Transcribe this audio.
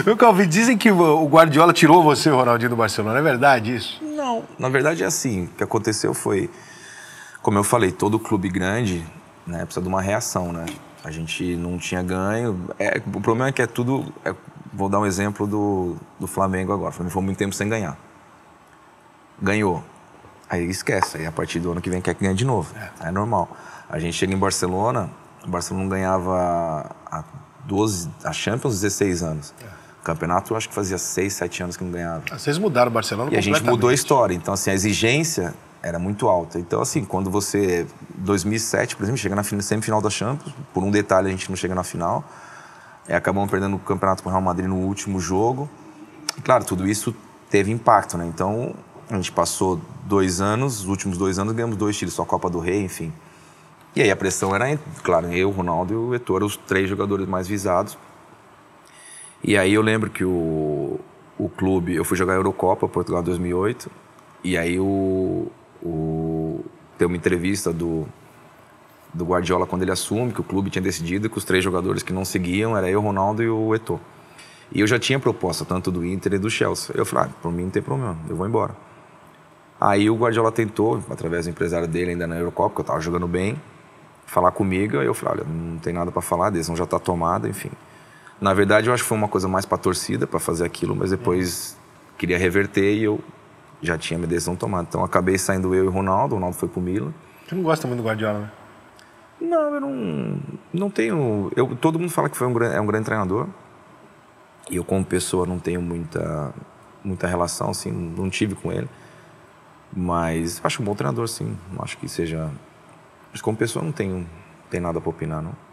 Meu Calvin, dizem que o Guardiola tirou você, o Ronaldinho, do Barcelona. É verdade isso? Não, na verdade é assim. O que aconteceu foi, como eu falei, todo clube grande, né, precisa de uma reação, né? A gente não tinha ganho. O problema é que é tudo... vou dar um exemplo do Flamengo agora. O Flamengo foi muito tempo sem ganhar. Ganhou. Aí esquece. Aí a partir do ano que vem quer que ganhe de novo. É normal. A gente chega em Barcelona, o Barcelona não ganhava a Champions 16 anos. O campeonato eu acho que fazia 6, 7 anos que não ganhava. Vocês mudaram o Barcelona completamente. E a gente mudou a história. Então, assim, a exigência era muito alta. Então, assim, quando você... 2007, por exemplo, chega na semifinal da Champions, por um detalhe a gente não chega na final. Acabamos perdendo o campeonato com o Real Madrid no último jogo. E, claro, tudo isso teve impacto, né? Então, a gente passou 2 anos, os últimos 2 anos ganhamos 2 títulos, só a Copa do Rei, enfim. E aí a pressão era, claro, eu, o Ronaldo e o Eto'o, eram os 3 jogadores mais visados. E aí eu lembro que o clube, eu fui jogar a Eurocopa, Portugal 2008, e aí tem uma entrevista do Guardiola quando ele assume, que o clube tinha decidido que os 3 jogadores que não seguiam era eu, o Ronaldo e o Eto'o. E eu já tinha proposta tanto do Inter e do Chelsea. Eu falei, por mim não tem problema, eu vou embora. Aí o Guardiola tentou, através do empresário dele ainda na Eurocopa, que eu tava jogando bem, falar comigo, aí eu falei, olha, não tem nada para falar, a decisão já tá tomada, enfim. Na verdade, eu acho que foi uma coisa mais pra torcida, para fazer aquilo, mas depois queria reverter e eu já tinha minha decisão tomada. Então acabei saindo eu e o Ronaldo foi pro Milan. Você não gosta muito do Guardiola, né? Não, eu não tenho... todo mundo fala que é um grande treinador. E eu, como pessoa, não tenho muita relação, assim, não tive com ele. Mas acho um bom treinador, sim. Não acho que seja... Mas como pessoa, não tem nada pra opinar, não.